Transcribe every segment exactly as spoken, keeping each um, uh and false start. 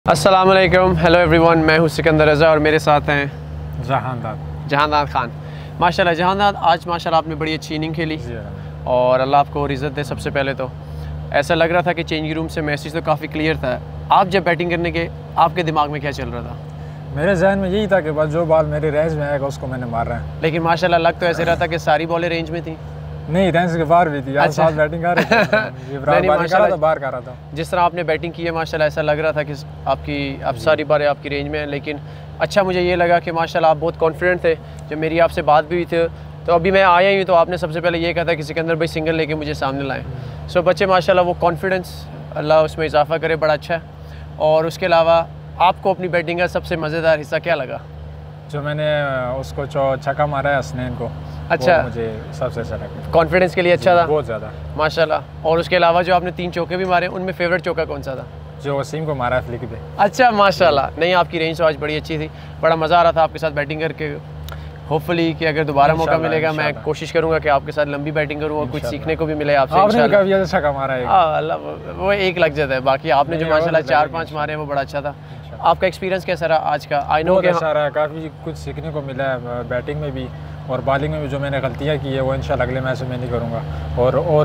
अस्सलाम वालेकुम, hello everyone. मैं हूं सिकंदर रज़ा और मेरे साथ हैं जहानदाद जहानदाद खान। माशाल्लाह जहानदाद, आज माशाल्लाह आपने बड़ी अच्छी इनिंग खेली और अल्लाह आपको और इज़्ज़त दे। सबसे पहले तो ऐसा लग रहा था कि चेंजिंग रूम से मैसेज तो काफ़ी क्लियर था। आप जब बैटिंग करने के, आपके दिमाग में क्या चल रहा था? मेरे जहन में यही था कि बस जो बॉल मेरे रेंज में आएगा उसको मैंने मार रहा है। लेकिन माशाल्लाह लग तो ऐसे रहा था कि सारी बॉलें रेंज में थी। नहीं, रेंज के बाहर भी थी। आज अच्छा। साथ बैटिंग कर रहे थे। ये नहीं, माशाल्लाह बाहर कर रहा था। जिस तरह आपने बैटिंग की है माशाल्लाह ऐसा लग रहा था कि आपकी आप सारी बारें आपकी रेंज में हैं। लेकिन अच्छा मुझे ये लगा कि माशाल्लाह आप बहुत कॉन्फिडेंट थे। जब मेरी आपसे बात भी हुई थी तो अभी मैं आया ही तो आपने सबसे पहले ये कहा था कि सिकंदर भाई सिंगल लेके मुझे सामने लाएं। सो बच्चे माशाल्लाह वो कॉन्फिडेंस अल्लाह उसमें इजाफा करे, बड़ा अच्छा है। और उसके अलावा आपको अपनी बैटिंग का सबसे मज़ेदार हिस्सा क्या लगा? जो मैंने उसको छक्का मारा है हसनैन को, अच्छा, वो मुझे सबसे अच्छा लगा। कॉन्फिडेंस के लिए अच्छा था बहुत ज़्यादा माशाल्लाह। और उसके अलावा जो आपने तीन चौके भी मारे, उनमें फेवरेट चौका कौन सा था? जो वसीम को मारा है फ्लिक पे। अच्छा माशाल्लाह। नहीं, आपकी रेंज तो आज बड़ी अच्छी थी, बड़ा मज़ा आ रहा था आपके साथ बैटिंग करके। होपफुली कि अगर दोबारा मौका मिलेगा मैं कोशिश करूंगा कि आपके साथ लंबी बैटिंग करूँ और कुछ सीखने को भी मिले आपसे। आपने छक्का मारा है, अल्लाह वो एक लग जाता है। बाकी आपने जो माशाल्लाह चार पांच मारे वो बड़ा अच्छा था। आपका एक्सपीरियंस कैसा रहा आज का? आई नो कि अच्छा रहा, काफ़ी कुछ सीखने को मिला है बैटिंग में भी और बॉलिंग में भी। जो मैंने गलतियाँ की है वो इंशाल्लाह अगले मैच में नहीं करूँगा और और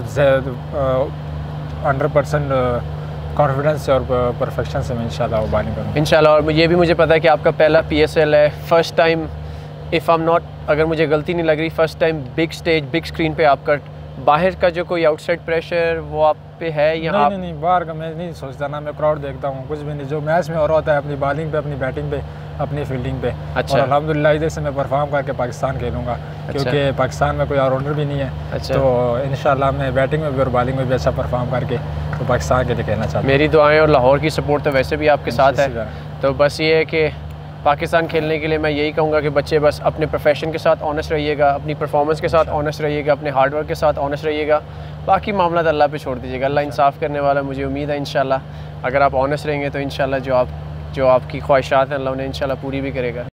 हंड्रेड परसेंट कॉन्फिडेंस से और परफेक्शन से मैं इंशाल्लाह वो बॉलिंग करूँगा इंशाल्लाह। और ये भी मुझे पता है कि आपका पहला पी एस एल है, first time if I am not, अगर मुझे गलती नहीं लग रही, first time big stage big screen पे आपका। बाहर का जो कोई आउटसाइड प्रेशर वो आप पे है या नहीं, आप... नहीं नहीं बाहर का मैं नहीं सोचता ना। मैं क्राउड देखता हूँ, कुछ भी नहीं। जो मैच में हो रहा होता है अपनी बॉलिंग पे, अपनी बैटिंग पे, अपनी फील्डिंग पे। अच्छा। और अल्हम्दुलिल्लाह इधर से मैं परफॉर्म करके पाकिस्तान खेलूँगा। अच्छा। क्योंकि पाकिस्तान में कोई ऑलराउंडर भी नहीं है। अच्छा। तो इंशाल्लाह मैं बैटिंग में भी और बॉलिंग में भी अच्छा परफॉर्म करके तो पाकिस्तान के लिए खेलना चाहता हूँ। मेरी दुआएं और लाहौर की सपोर्ट तो वैसे भी आपके साथ है। तो बस ये है कि पाकिस्तान खेलने के लिए मैं यही कहूँगा कि बच्चे बस अपने प्रोफेशन के साथ ऑनेस्ट रहिएगा, अपनी परफॉर्मेंस के साथ ऑनेस्ट रहिएगा, अपने हार्डवर्क के साथ ऑनेस्ट रहिएगा। बाकी मामला तो अल्लाह पे छोड़ दीजिएगा, अल्लाह इंसाफ करने वाला। मुझे उम्मीद है इंशाल्लाह अगर आप ऑनेस्ट रहेंगे तो इंशाल्लाह जो आप जो आपकी ख्वाहिशात हैं अल्लाह उन्हें इंशाल्लाह पूरी भी करेगा।